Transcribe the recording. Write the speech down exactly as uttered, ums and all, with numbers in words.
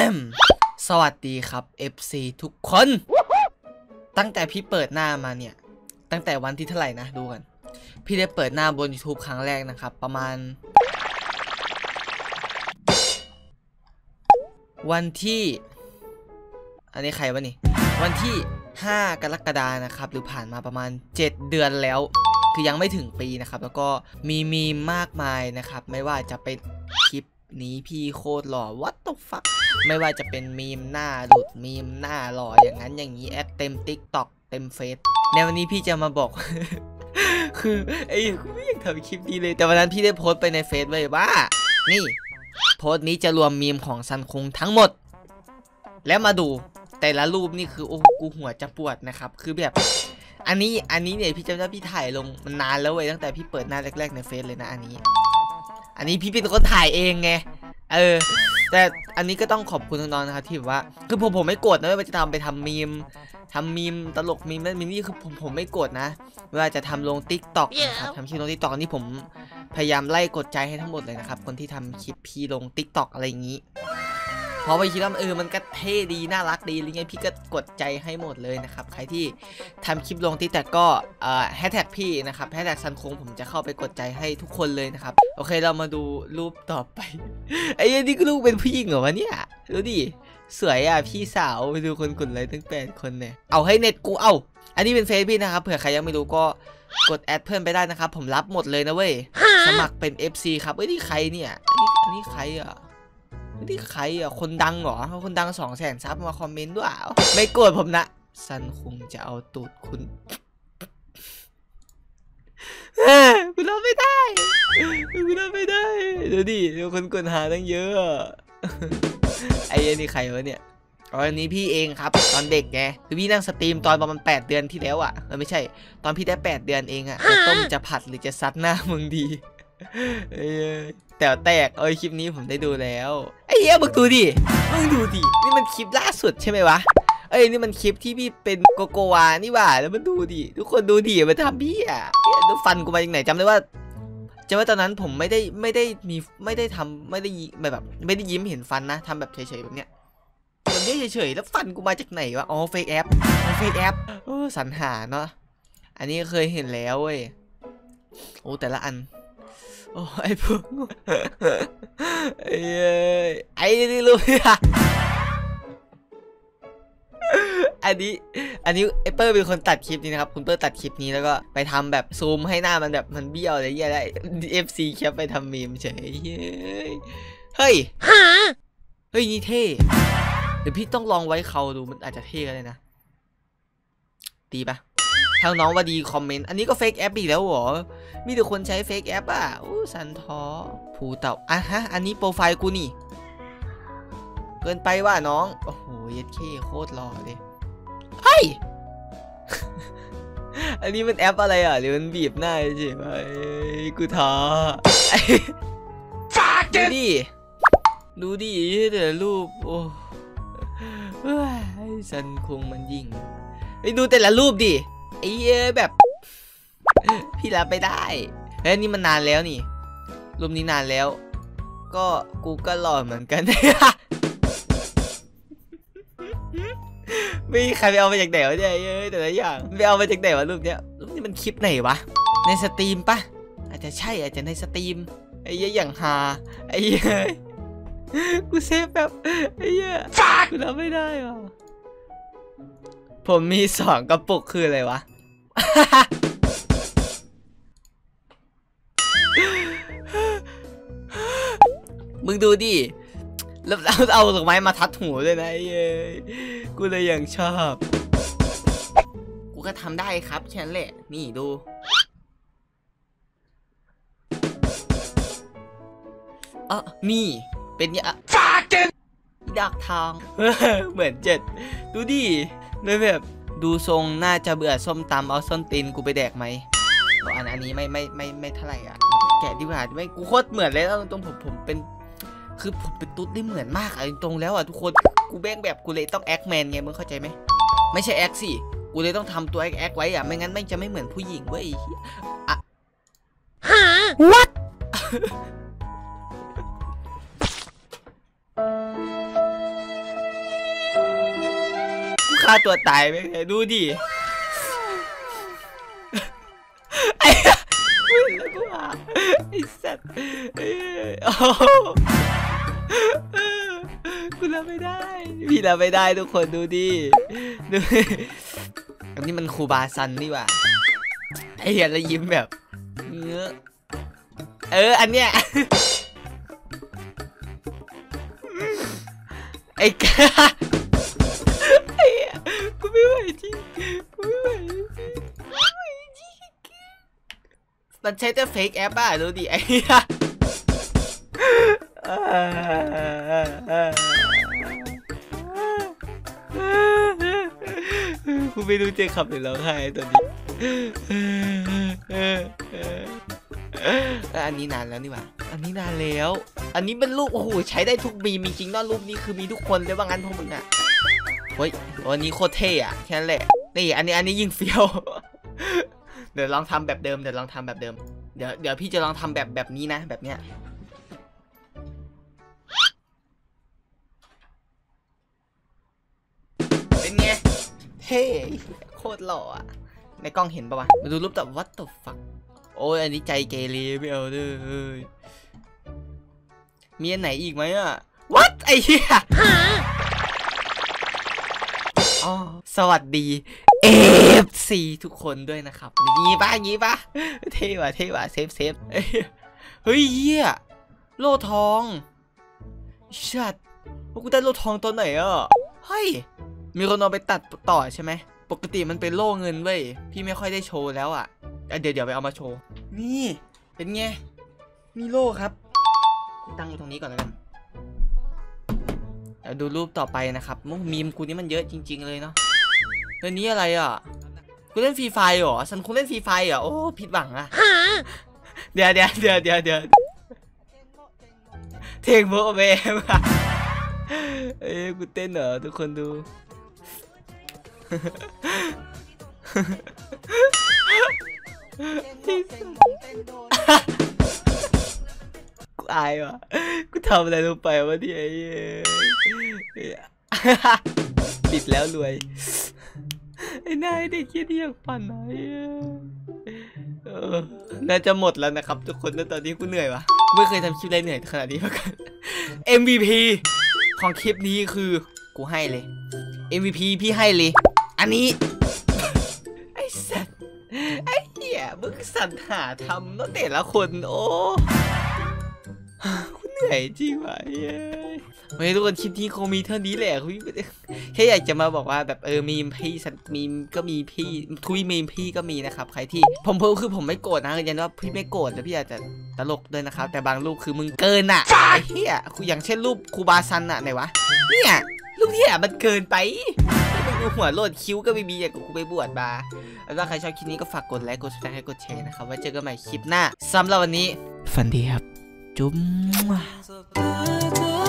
สวัสดีครับ เอฟ ซี ทุกคนตั้งแต่พี่เปิดหน้ามาเนี่ยตั้งแต่วันที่เท่าไหร่นะดูกันพี่ได้เปิดหน้าบน YouTube ครั้งแรกนะครับประมาณวันที่อันนี้ใครวะนี่วันที่ห้ากรกฎาคมนะครับหรือผ่านมาประมาณเจ็ดเดือนแล้วคือยังไม่ถึงปีนะครับแล้วก็มีมีมากมายนะครับไม่ว่าจะเป็นคลิปนี้พี่โคตรหล่อ what the fuck ไม่ว่าจะเป็นมีมหน้าหลุดมีมหน้าหล่ออย่างนั้นอย่างนี้แอดเต็ม TikTok เต็มเฟซในวันนี้พี่จะมาบอก คือไอ้กูไม่อยากทำคลิปนี้เลยแต่วันนั้นพี่ได้โพสต์ไปในเฟซไว้ว่านี่โพสต์นี้จะรวมมีมของซันคุงทั้งหมดแล้วมาดูแต่ละรูปนี่คือโอ้กูหัวจะปวดนะครับคือแบบอันนี้อันนี้เนี่ยพี่จำได้พี่ถ่ายลงมันนานแล้วเว้ยตั้งแต่พี่เปิดหน้าแรกๆในเฟซเลยนะอันนี้อันนี้พี่เป็นคนถ่ายเองไงเออแต่อันนี้ก็ต้องขอบคุณน้องๆนะครับที่แบบว่าคือผมผมไม่โกรธนะว่าจะทำไปทำมีมทำมีมตลกมีมนั่นมีนี่คือผมผมไม่โกรธนะเวลาจะทำลง TikTok นะครับทำคลิปลง TikTok นี่ผมพยายามไล่กดใจให้ทั้งหมดเลยนะครับคนที่ทำคลิปพี่ลง TikTok อะไรอย่างนี้เพราะไปคิดว่าเออมันก็เท่ดีน่ารักดีอะไรเงี้ยพี่ก็กดใจให้หมดเลยนะครับใครที่ทำคลิปลงที่แต่ก็เอ่อแฮชแท็กพี่นะครับแฮชแท็กซันคงผมจะเข้าไปกดใจให้ทุกคนเลยนะครับโอเคเรามาดูรูปต่อไปไอ้นี่ก็ลูกเป็นผู้หญิงเหรอวะเนี่ยดูดิสวยอ่ะพี่สาวไปดูคนกดไลค์ตั้งแปดคนเนี่ยเอาให้เน็ตกูเอาอันนี้เป็นเฟซพี่นะครับเผื่อใครยังไม่รู้ก็กดแอดเพื่อนไปได้นะครับผมรับหมดเลยนะเว้ยสมัครเป็น เอฟ ซี ครับเอ้ยนี่ใครเนี่ยอันนี้อันนี้ใครอ่ะนี่ใครอ่ะคนดังเหรอคนดังสองแสนซับมาคอมเมนต์ด้วยไม่โกรธผมนะซันคงจะเอาตูดคุณกูรับไม่ได้กูรับไม่ได้เดี๋ยวดิเดี๋ยวคนกดหาตั้งเยอะไอ้นี่ใครวะเนี่ยอ๋ออันนี้พี่เองครับตอนเด็กไงคือพี่นั่งสตรีมตอนประมาณแปดเดือนที่แล้วอ่ะเออไม่ใช่ตอนพี่ได้แปดเดือนเองอ่ะจะต้มจะผัดหรือจะซัดหน้ามึงดีเอ้ยแต่แตกเอ้ยคลิปนี้ผมได้ดูแล้วไอ้เหี้ยมึงดูดิมึงดูดินี่มันคลิปล่าสุดใช่ไหมวะเอ้ยนี่มันคลิปที่พี่เป็นโกโกวานี่หว่าแล้วมันดูดิทุกคนดูดิมันทำพี่อ่ะดูฟันกูมาจากไหนจำได้ว่าจำว่าตอนนั้นผมไม่ได้ไม่ได้มีไม่ได้ทำไม่ได้แบบไม่ได้ยิ้มเห็นฟันนะทำแบบเฉยๆแบบเนี้ยแบบนี้เฉยๆแล้วฟันกูมาจากไหนวะอ๋อเฟกแอปเฟกแอปโอ้สรรหาเนาะอันนี้เคยเห็นแล้วเว้ยโอ้แต่ละอันโอ้ไอ้พวกไอ้ไอ้นี่รู้ไหมอะอันนี้อันนี้ไอ้เปิ้ลเป็นคนตัดคลิปนี้นะครับคุณเปิ้ลตัดคลิปนี้แล้วก็ไปทำแบบซูมให้หน้ามันแบบมันเบี้ยวอะไรเงี้ยได้ เอฟ ซี แคปไปทำมีมเฉยเฮ้ยเฮ้ยนี่เท่เดี๋ยวพี่ต้องลองไว้เขาดูมันอาจจะเท่ก็ได้นะดีปะทางน้องว่าดีคอมเมนต์อันนี้ก็เฟกแอปอีกแล้วเหรอมีแต่คนใช้เฟกแอปอ่ะอู้สันท้อผูเต่าอ่ะฮะอันนี้โปรไฟล์กูนี่เกินไปว่าน้องโอ้โหเย็ดเคโคตรหล่อเลยเฮ้ย อันนี้มันแอปอะไรอ่ะหรือมันบีบหน้าใช่ไหมกูท้อดูดิดูดิแต่รูปโอ้สันคงมันยิ่งไปดูแต่ละรูปดิไอ้เอ้แบบพี่รับไม่ได้เฮ้ยนี่มันนานแล้วนี่รูปนี้นานแล้วก็กูก็หล่อเหมือนกันไม่ใครไปเอามาจากไหนวะเนี่ยเอ้ยแต่ละอย่างไปเอามาจากไหนวะรูปเนี้ยรูปนี้มันคลิปไหนวะในสตรีมปะอาจจะใช่อาจจะในสตรีมไอ้เหี้ยอย่างฮาไอ้เหี้ยกูเซฟแบบไอ้เหี้ยกูรับไม่ได้ว่ะผมมีสองกระปุกคืออะไรวะมึงดูดิแล้วเอาดอกไม้มาทัดหูด้วยนะเย้กูเลยยังชอบกูก็ทำได้ครับแค่นั้นแหละนี่ดูเออนี่เป็นเนี่ยฟาเกนดักทางเหมือนเจ็ดดูดิเลยแบบดูทรงน่าจะเบื่อส้มตำเอาส้นตีนกูไปแดกไหมอันอันนี้ไม่ไม่ไม่ไม่เท่าไหร่อ่ะแกะดีกว่าไม่กูโคตรเหมือนเลยแล้วตรงผมผมเป็นคือผมเป็นตุ๊ดได้เหมือนมากอะตรงแล้วอ่ะทุกคนกูแบ่งแบบกูเลยต้องแอคแมนไงมึงเข้าใจไหมไม่ใช่แอคสิกูเลยต้องทำตัวแอคแอคไว้อ่ะไม่งั้นไม่จะไม่เหมือนผู้หญิงเว้ยอะฮะ what ฆ่าตัวตายไปดูดิไอ้แล้วกูอ่ะไอ้สัตว์กูรับไม่ได้พี่รับไม่ได้ทุกคนดูดิดูอันนี้มันครูบาซันนี่ว่ะไอ้เหี้ยแล้วยิ้มแบบเงื้อเอออันเนี้ยไอ้กาไอ้กูไม่ไหวจริงกูไม่ไหวจริงไม่ไหวจริงมันใช้แต่เฟกแอปอ่ะดูดิไอ้เหี้ยกูไม่รู้จะขับหรือร้องไห้ตอนนี้อันนี้นานแล้วนี่หว่าอันนี้นานแล้วอันนี้เป็นรูปโอ้โหใช้ได้ทุกมีมีจริงนอกรูปนี้คือมีทุกคนเลยว่างั้นพวกมึงอ่ะเฮ้ยวันนี้โคตรเท่อะแค่นั้นแหละนี่อันนี้อันนี้ยิ่งเฟี้ยวเดี๋ยวลองทำแบบเดิมเดี๋ยวลองทำแบบเดิมเดี๋ยวเดี๋ยวพี่จะลองทำแบบแบบนี้นะแบบเนี้ยเป็นไงเท่โคตรหล่ออะในกล้องเห็นปะวะมาดูรูปแบบ what the fuck โอ้ยอันนี้ใจเกเรไม่เอาเด้อมีอันไหนอีกไหมอะ what ไอ้เหี้ยอ๋อสวัสดี เอฟ ซี ทุกคนด้วยนะครับงี้ปะงี้ปะเท่ว่ะเท่ว่ะเซฟเซฟเฮ้ยเหี้ยโล่ทองชัดว่ากูได้โล่ทองตัวไหนอ่ะเฮ้ยมีคนเอาไปตัดต่อใช่ไหมปกติมันเป็นโล่เงินเว้ยพี่ไม่ค่อยได้โชว์แล้วอ่ะเดี๋ยวเดี๋ยวไปเอามาโชว์นี่เป็นไงมีโล่ครับตั้งอยู่ตรงนี้ก่อนแล้วกันเดี๋ยวดูรูปต่อไปนะครับมุกมีมกูนี่มันเยอะจริงๆเลยเนาะตัวนี้อะไรอ่ะกูเล่นฟรีไฟเหรอฉันคงเล่นฟรีไฟเหรอโอ้ผิดหวังอ่ะเดี๋ยวเดี๋ยวเดี๋ยวเดี๋ยวเดี๋ยวเทงโมเบมอ่ะเอ้ยกูเต้นเหรอทุกคนดูกูอายว่ะกูทำอะไรลงไปวะเนี่ยปิดแล้วรวยไอ้นายเด็กคิดอยากปั่นไหนเออน่าจะหมดแล้วนะครับทุกคนตอนนี้กูเหนื่อยวะไม่เคยทำคลิปอะไรเหนื่อยขนาดนี้มาก่อน เอ็ม วี พี ของคลิปนี้คือกูให้เลย เอ็ม วี พี พี่ให้เลยอันนี้ไอ้สัตว์ไอ้เหี้ยมึงสรรหาทำตั้งแต่ละคนโอ้กูเหนื่อยจริงว่ะเฮ้ยทุกคนคลิปนี้คงมีเท่านี้แหละคุยแค่อยากจะมาบอกว่าแบบเออมีมพี่มีมก็มีพี่ทุยมีมพี่ก็มีนะครับใครที่ผมเพิ่มคือผมไม่โกรธนะยันว่าพี่ไม่โกรธแต่พี่อาจจะตลกด้วยนะครับแต่บางรูปคือมึงเกินอ่ะไอ้เหี้ยคืออย่างเช่นรูปครูบาซันอ่ะไหนวะเนี่ยรูปเหี้ยมันเกินไปมึงดูหัวโลดคิ้วก็ไม่มีอย่างกูไปบวชมาแล้วถ้าใครชอบคลิปนี้ก็ฝากกดไลค์กดแชร์ให้กดแชร์นะครับไว้เจอกันใหม่คลิปหน้าสำหรับวันนี้ฝันดีครับจุ๊บ